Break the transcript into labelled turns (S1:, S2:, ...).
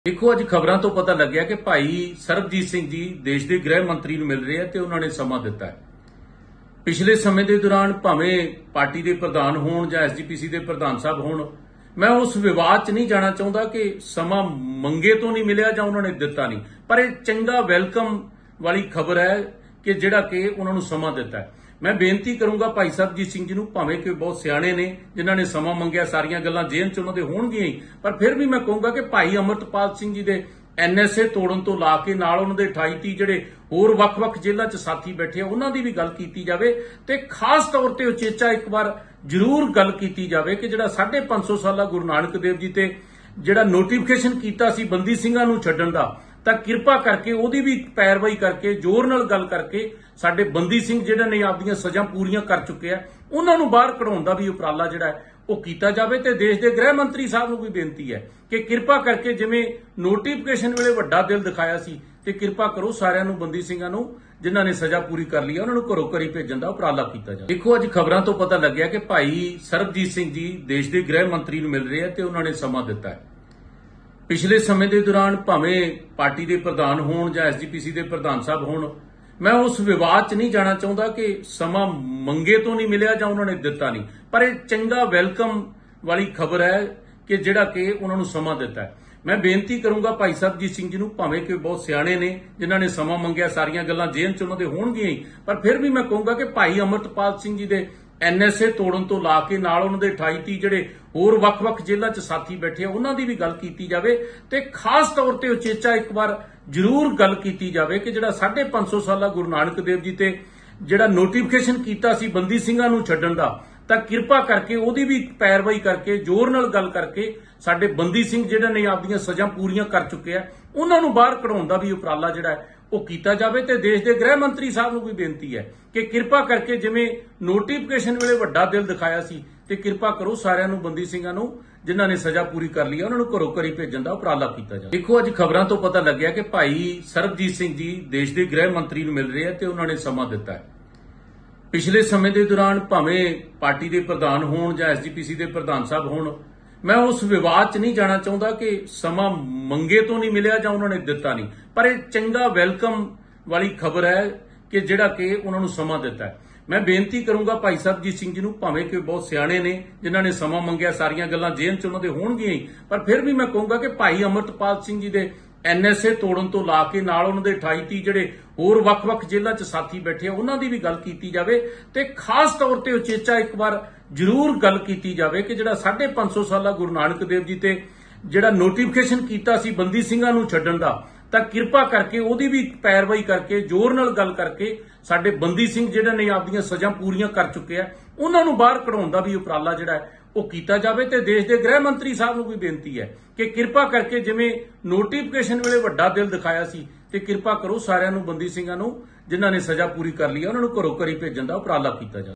S1: ਦੇਖੋ ਅੱਜ ਖਬਰਾਂ ਤੋਂ ਪਤਾ ਲੱਗਿਆ ਕਿ ਭਾਈ ਸਰਬਜੀਤ ਸਿੰਘ ਜੀ ਦੇਸ਼ ਦੇ ਗ੍ਰਹਿ ਮੰਤਰੀ ਨੂੰ ਮਿਲ ਰਹੇ ਆ ਤੇ ਉਹਨਾਂ ਨੇ ਸਮਾਂ ਦਿੱਤਾ ਹੈ। ਪਿਛਲੇ ਸਮੇਂ ਦੇ ਦੌਰਾਨ ਭਾਵੇਂ ਪਾਰਟੀ ਦੇ ਪ੍ਰਧਾਨ ਹੋਣ ਜਾਂ ਐਸਜੀਪੀਸੀ ਦੇ ਪ੍ਰਧਾਨ ਸਾਹਿਬ ਹੋਣ, ਮੈਂ ਉਸ ਵਿਵਾਦ 'ਚ ਨਹੀਂ ਜਾਣਾ ਚਾਹੁੰਦਾ ਕਿ ਸਮਾਂ ਮੰਗੇ ਤੋਂ ਨਹੀਂ ਮਿਲਿਆ ਜਾਂ ਉਹਨਾਂ ਨੇ ਦਿੱਤਾ ਨਹੀਂ, ਪਰ ਇਹ ਚੰਗਾ ਵੈਲਕਮ ਵਾਲੀ ਖਬਰ ਹੈ ਕਿ ਜਿਹੜਾ ਕਿ ਉਹਨਾਂ ਨੂੰ ਸਮਾਂ ਦਿੱਤਾ ਹੈ। ਮੈਂ ਬੇਨਤੀ ਕਰੂੰਗਾ ਭਾਈ ਸਰਬਜੀਤ ਸਿੰਘ ਜੀ ਨੂੰ, ਭਾਵੇਂ ਕਿ ਬਹੁਤ ਸਿਆਣੇ ਨੇ ਜਿਨ੍ਹਾਂ ਨੇ ਸਮਾਂ ਮੰਗਿਆ, ਸਾਰੀਆਂ ਗੱਲਾਂ ਜੇਲ੍ਹ 'ਚ ਉਹਨਾਂ ਦੇ ਹੋਣਗੀਆਂ ਹੀ, ਪਰ ਫਿਰ ਵੀ ਮੈਂ ਕਹੂੰਗਾ ਕਿ ਭਾਈ ਅਮਰਤਪਾਲ ਸਿੰਘ ਜੀ ਦੇ ਐਨਐਸਏ ਤੋੜਨ ਤੋਂ ਲਾ ਕੇ ਨਾਲ ਉਹਨਾਂ ਦੇ 28 ਜਿਹੜੇ ਹੋਰ ਵੱਖ-ਵੱਖ ਜੇਲ੍ਹਾਂ 'ਚ ਸਾਥੀ ਬੈਠੇ ਆ ਉਹਨਾਂ ਦੀ ਵੀ ਗੱਲ ਕੀਤੀ ਜਾਵੇ ਤੇ ਖਾਸ ਤੌਰ ਤੇ ਉਚੇਚਾ ਇੱਕ ਵਾਰ ਜ਼ਰੂਰ ਗੱਲ ਕੀਤੀ ਜਾਵੇ ਕਿ ਜਿਹੜਾ 550 ਸਾਲਾ ਗੁਰੂ ਨਾਨਕ ਦੇਵ ਜੀ ਤੇ ਜਿਹੜਾ ਨੋਟੀਫਿਕੇਸ਼ਨ ਕੀਤਾ ਸੀ ਬੰਦੀ ਸਿੰਘਾਂ ਨੂੰ ਛੱਡਣ ਦਾ, ਤਾਂ ਕਿਰਪਾ ਕਰਕੇ ਉਹਦੀ ਵੀ ਪੈਰਵਾਈ ਕਰਕੇ ਜ਼ੋਰ ਨਾਲ ਗੱਲ ਕਰਕੇ ਸਾਡੇ ਬੰਦੀ ਸਿੰਘ ਜਿਹੜੇ ਨੇ ਆਪਦੀਆਂ ਸਜ਼ਾ ਪੂਰੀਆਂ ਕਰ ਚੁੱਕੇ ਆ ਉਹਨਾਂ ਨੂੰ ਬਾਹਰ ਕਢਾਉਣ ਦਾ ਵੀ ਉਪਰਾਲਾ ਜਿਹੜਾ ਹੈ ਉਹ ਕੀਤਾ ਜਾਵੇ। ਤੇ ਦੇਸ਼ ਦੇ ਗ੍ਰਹਿ ਮੰਤਰੀ ਸਾਹਿਬ ਨੂੰ ਵੀ ਬੇਨਤੀ ਹੈ ਕਿ ਕਿਰਪਾ ਕਰਕੇ ਜਿਵੇਂ ਨੋਟੀਫਿਕੇਸ਼ਨ ਵੇਲੇ ਵੱਡਾ ਦਿਲ ਦਿਖਾਇਆ ਸੀ ਤੇ ਕਿਰਪਾ ਕਰੋ ਸਾਰਿਆਂ ਨੂੰ ਬੰਦੀ ਸਿੰਘਾਂ ਨੂੰ ਜਿਨ੍ਹਾਂ ਨੇ ਸਜ਼ਾ ਪੂਰੀ ਕਰ ਲਈ ਉਹਨਾਂ ਨੂੰ ਘਰੋਂ ਘਰੀ ਭੇਜਣ ਦਾ ਉਪਰਾਲਾ ਕੀਤਾ ਜਾਵੇ। ਦੇਖੋ ਅੱਜ ਖਬਰਾਂ ਤੋਂ ਪਤਾ ਲੱਗਿਆ ਕਿ ਭਾਈ ਸਰਬਜੀਤ ਸਿੰਘ ਜੀ ਦੇਸ਼ ਦੇ ਗ੍ਰਹਿ ਮੰਤਰੀ ਨੂੰ ਮਿਲ ਰਹੇ ਆ ਤੇ ਉਹਨਾਂ ਨੇ ਸਮਾਂ ਦਿੱਤਾ ਹੈ। ਪਿਛਲੇ ਸਮੇਂ ਦੇ ਦੌਰਾਨ ਭਾਵੇਂ ਪਾਰਟੀ ਦੇ ਪ੍ਰਧਾਨ ਹੋਣ ਜਾਂ ਐਸਜੀਪੀਸੀ ਦੇ ਪ੍ਰਧਾਨ ਸਾਹਿਬ ਹੋਣ, ਮੈਂ ਉਸ ਵਿਵਾਦ 'ਚ ਨਹੀਂ ਜਾਣਾ ਚਾਹੁੰਦਾ ਕਿ ਸਮਾਂ ਮੰਗੇ ਤੋਂ ਨਹੀਂ ਮਿਲਿਆ ਜਾਂ ਉਹਨਾਂ ਨੇ ਦਿੱਤਾ ਨਹੀਂ, ਪਰ ਇਹ ਚੰਗਾ ਵੈਲਕਮ ਵਾਲੀ ਖਬਰ ਹੈ ਕਿ ਜਿਹੜਾ ਕਿ ਉਹਨਾਂ ਨੂੰ ਸਮਾਂ ਦਿੱਤਾ ਹੈ। ਮੈਂ ਬੇਨਤੀ ਕਰੂੰਗਾ ਭਾਈ ਸਰਬਜੀਤ ਸਿੰਘ ਜੀ ਨੂੰ, ਭਾਵੇਂ ਕਿ ਬਹੁਤ ਸਿਆਣੇ ਨੇ ਜਿਨ੍ਹਾਂ ਨੇ ਸਮਾਂ ਮੰਗਿਆ, ਸਾਰੀਆਂ ਗੱਲਾਂ ਜੇਲ੍ਹ 'ਚ ਉਹਨਾਂ ਦੇ ਹੋਣਗੀਆਂ ਹੀ, ਪਰ ਫਿਰ ਵੀ ਮੈਂ ਕਹੂੰਗਾ ਕਿ ਭਾਈ ਅਮਰਤਪਾਲ ਸਿੰਘ ਜੀ ਦੇ ਐਨਐਸਏ ਤੋੜਨ ਤੋਂ ਲਾ ਕੇ ਨਾਲ ਉਹਨਾਂ ਦੇ 28 ਜਿਹੜੇ ਹੋਰ ਵੱਖ-ਵੱਖ ਜੇਲ੍ਹਾਂ 'ਚ ਸਾਥੀ ਬੈਠੇ ਆ ਉਹਨਾਂ ਦੀ ਵੀ ਗੱਲ ਕੀਤੀ ਜਾਵੇ ਤੇ ਖਾਸ ਤੌਰ ਤੇ ਉਚੇਚਾ ਇੱਕ ਵਾਰ ਜ਼ਰੂਰ ਗੱਲ ਕੀਤੀ ਜਾਵੇ ਕਿ ਜਿਹੜਾ 550 ਸਾਲਾ ਗੁਰੂ ਨਾਨਕ ਦੇਵ ਜੀ ਤੇ ਜਿਹੜਾ ਨੋਟੀਫਿਕੇਸ਼ਨ ਕੀਤਾ ਸੀ ਬੰਦੀ ਸਿੰਘਾਂ ਨੂੰ ਛੱਡਣ ਦਾ, ਤਾਂ ਕਿਰਪਾ ਕਰਕੇ ਉਹਦੀ ਵੀ ਪੈਰਵਾਈ ਕਰਕੇ ਜ਼ੋਰ ਨਾਲ ਗੱਲ ਕਰਕੇ ਸਾਡੇ ਬੰਦੀ ਸਿੰਘ ਜਿਹੜੇ ਨੇ ਆਪਦੀਆਂ ਸਜ਼ਾ ਪੂਰੀਆਂ ਕਰ ਚੁੱਕੇ ਆ ਉਹਨਾਂ ਨੂੰ ਬਾਹਰ ਕਢਾਉਣ ਦਾ ਵੀ ਉਪਰਾਲਾ ਜਿਹੜਾ ਹੈ ਉਹ ਕੀਤਾ ਜਾਵੇ। ਤੇ ਦੇਸ਼ ਦੇ ਗ੍ਰਹਿ ਮੰਤਰੀ ਸਾਹਿਬ ਨੂੰ ਵੀ ਬੇਨਤੀ ਹੈ ਕਿ ਕਿਰਪਾ ਕਰਕੇ ਜਿਵੇਂ ਨੋਟੀਫਿਕੇਸ਼ਨ ਵੇਲੇ ਵੱਡਾ ਦਿਲ ਦਿਖਾਇਆ ਸੀ ਤੇ ਕਿਰਪਾ ਕਰੋ ਸਾਰਿਆਂ ਨੂੰ ਬੰਦੀ ਸਿੰਘਾਂ ਨੂੰ ਜਿਨ੍ਹਾਂ ਨੇ ਸਜ਼ਾ ਪੂਰੀ ਕਰ ਲਈ ਉਹਨਾਂ ਨੂੰ ਘਰੋਂ ਘਰੀ ਭੇਜਣ ਦਾ ਉਪਰਾਲਾ ਕੀਤਾ ਜਾਵੇ। ਦੇਖੋ ਅੱਜ ਖਬਰਾਂ ਤੋਂ ਪਤਾ ਲੱਗਿਆ ਕਿ ਭਾਈ ਸਰਬਜੀਤ ਸਿੰਘ ਜੀ ਦੇਸ਼ ਦੇ ਗ੍ਰਹਿ ਮੰਤਰੀ ਨੂੰ ਮਿਲ ਰਹੇ ਆ ਤੇ ਉਹਨਾਂ ਨੇ ਸਮਾਂ ਦਿੱਤਾ ਹੈ। ਪਿਛਲੇ ਸਮੇਂ ਦੇ ਦੌਰਾਨ ਭਾਵੇਂ ਪਾਰਟੀ ਦੇ ਪ੍ਰਧਾਨ ਹੋਣ ਜਾਂ ਐਸਜੀਪੀਸੀ ਦੇ ਪ੍ਰਧਾਨ ਸਾਹਿਬ ਹੋਣ, ਮੈਂ ਉਸ ਵਿਵਾਦ 'ਚ ਨਹੀਂ ਜਾਣਾ ਚਾਹੁੰਦਾ ਕਿ ਸਮਾਂ ਮੰਗੇ ਤੋਂ ਨਹੀਂ ਮਿਲਿਆ ਜਾਂ ਉਹਨਾਂ ਨੇ ਦਿੱਤਾ ਨਹੀਂ, ਪਰ ਇਹ ਚੰਗਾ ਵੈਲਕਮ ਵਾਲੀ ਖਬਰ ਹੈ ਕਿ ਜਿਹੜਾ ਕਿ ਉਹਨਾਂ ਨੂੰ ਸਮਾਂ ਦਿੱਤਾ ਹੈ। ਮੈਂ ਬੇਨਤੀ ਕਰੂੰਗਾ ਭਾਈ ਸਰਬਜੀਤ ਸਿੰਘ ਜੀ ਨੂੰ, ਭਾਵੇਂ ਕਿ ਬਹੁਤ ਸਿਆਣੇ ਨੇ ਜਿਨ੍ਹਾਂ ਨੇ ਸਮਾਂ ਮੰਗਿਆ, ਸਾਰੀਆਂ ਗੱਲਾਂ ਜੇਲ੍ਹ 'ਚ ਉਹਨਾਂ ਦੇ ਹੋਣਗੀਆਂ ਹੀ, ਪਰ ਫਿਰ ਵੀ ਮੈਂ ਕਹੂੰਗਾ ਕਿ ਭਾਈ ਅਮਰਤਪਾਲ ਸਿੰਘ ਜੀ ਦੇ ਐਨਐਸਏ ਤੋੜਨ ਤੋਂ ਲਾ ਕੇ ਨਾਲ ਉਹਨਾਂ ਦੇ 28 ਜਿਹੜੇ ਹੋਰ ਵੱਖ-ਵੱਖ ਜੇਲ੍ਹਾਂ 'ਚ ਸਾਥੀ ਬੈਠੇ ਆ ਉਹਨਾਂ ਦੀ ਵੀ ਗੱਲ ਕੀਤੀ ਜਾਵੇ ਤੇ ਖਾਸ ਤੌਰ ਤੇ ਉਚੇਚਾ ਇੱਕ ਵਾਰ ਜ਼ਰੂਰ ਗੱਲ ਕੀਤੀ ਜਾਵੇ ਕਿ ਜਿਹੜਾ 550 ਸਾਲਾ ਗੁਰੂ ਨਾਨਕ ਦੇਵ ਜੀ ਤੇ ਜਿਹੜਾ ਨੋਟੀਫਿਕੇਸ਼ਨ ਕੀਤਾ ਸੀ ਬੰਦੀ ਸਿੰਘਾਂ ਨੂੰ ਛੱਡਣ ਦਾ, ਤਾਂ ਕਿਰਪਾ ਕਰਕੇ ਉਹਦੀ ਵੀ ਪੈਰਵਾਈ ਕਰਕੇ ਜ਼ੋਰ ਨਾਲ ਗੱਲ ਕਰਕੇ ਸਾਡੇ ਬੰਦੀ ਸਿੰਘ ਜਿਹੜੇ ਨੇ ਆਪਦੀਆਂ ਸਜ਼ਾ ਪੂਰੀਆਂ ਕਰ ਚੁੱਕੇ ਆ ਉਹਨਾਂ ਨੂੰ ਬਾਹਰ ਕਢਾਉਣ ਦਾ ਵੀ ਉਪਰਾਲਾ ਜਿਹੜਾ ਹੈ ਉਹ ਕੀਤਾ ਜਾਵੇ। ਤੇ ਦੇਸ਼ ਦੇ ਗ੍ਰਹਿ ਮੰਤਰੀ ਸਾਹਿਬ ਨੂੰ ਵੀ ਬੇਨਤੀ ਹੈ ਕਿ ਕਿਰਪਾ ਕਰਕੇ ਜਿਵੇਂ ਨੋਟੀਫਿਕੇਸ਼ਨ ਵੇਲੇ ਵੱਡਾ ਦਿਲ ਦਿਖਾਇਆ ਸੀ ਤੇ ਕਿਰਪਾ ਕਰੋ ਸਾਰਿਆਂ ਨੂੰ ਬੰਦੀ ਸਿੰਘਾਂ ਨੂੰ ਜਿਨ੍ਹਾਂ ਨੇ ਸਜ਼ਾ ਪੂਰੀ ਕਰ ਲਈ ਉਹਨਾਂ ਨੂੰ ਘਰੋਂ ਘਰੀ ਭੇਜਣ ਦਾ ਉਪਰਾਲਾ ਕੀਤਾ ਜਾਵੇ।